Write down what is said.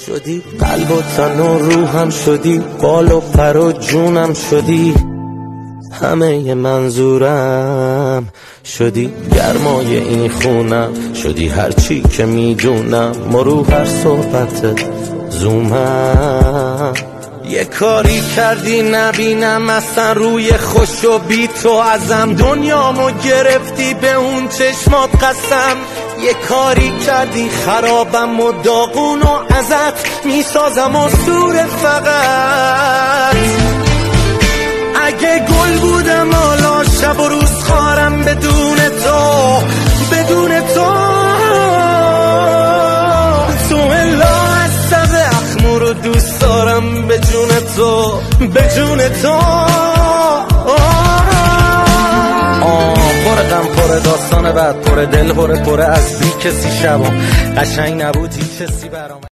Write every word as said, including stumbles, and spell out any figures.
شدی، قلب و تن و روحم شدی، بال و پر و جونم شدی، همه منظورم شدی، گرمای این خونم شدی، هرچی که میدونم مرو هر صحبت زومم. یه کاری کردی نبینم اصلا روی خوش و بی تو ازم، دنیامو گرفتی به اون چشمات قسم. یه کاری کردی خرابم و داغون و ازت میسازم و سور فقط. اگه گل بودم حالا شب و روز خارم بدون تو، بدون تو تو الا از سب اخمو رو دوست دارم، به جون تو، به جون تو. پر غم پر داستان بعد، پر دل پر پر از بی کسی شبم، قشنگ نبود هیچ کسی برام.